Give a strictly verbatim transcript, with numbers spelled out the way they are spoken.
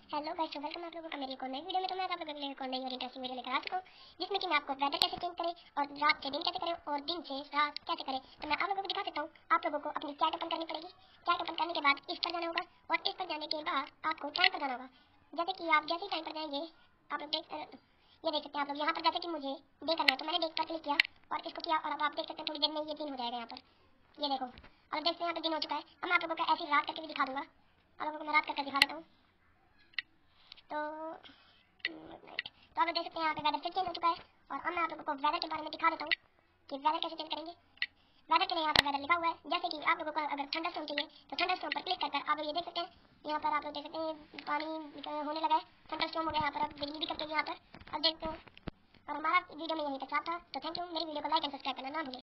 Hello guys, तो welcome आप लोगों का मेरी एक और नई वीडियो में। तो मैं आप लोगों के लिए एक और नई और इंटरेस्टिंग वीडियो लेकर आ चुका हूँ, जिसमें कि मैं आपको वेदर कैसे चेंज करें और रात से दिन कैसे करें और दिन से रात कैसे करें। तो मैं आप लोगों को दिखा देता हूँ। आप लोगों को अपनी चैट ओपन करनी पड़ेगी। चैट ओपन करने के बाद इस पर जाना होगा और इस पर जाने के बाद आपको टाइम पर जाना होगा। जैसे कि आप जैसे ही टाइम पर जाएंगे, आप लोग देख ये देख सकते हैं आप लोग यहाँ पर। जैसे कि मुझे डे करना है तो मैंने डे पर क्लिक किया और इसको किया, और अब आप देख सकते हैं थोड़ी देर में ये दिन हो जाएगा। यहाँ पर ये देखो, अब देखते हैं यहाँ पर दिन हो चुका है। अब मैं आप लोगों को ऐसी रात करके भी दिखा दूंगा। आप लोगों को मैं रात करके दिखा देता हूँ। तो नाइट तो आप देख सकते हैं यहाँ पे वेदर फिर चेंज हो चुका है। और अब मैं आप लोगों को वेदर के बारे में दिखा देता हूँ कि वेदर कैसे चेंज करेंगे। वेदर के लिए यहाँ पर वेदर लिखा हुआ है। जैसे कि आप लोगों को अगर थंडरस्टॉर्म चाहिए तो थंडरस्टॉर्म पर क्लिक कर आप लोग ये देख सकते हैं। यहाँ पर आप लोग देख सकते हैं पानी होने लगा है, थंडरस्टॉर्म हो गया। यहाँ पर अब बिजली भी कटेगी यहाँ पर, अब देखते हैं। और हमारा वीडियो में यहीं तक था। तो थैंक यू। मेरी वीडियो को लाइक एंड सब्सक्राइब करना ना भूलें।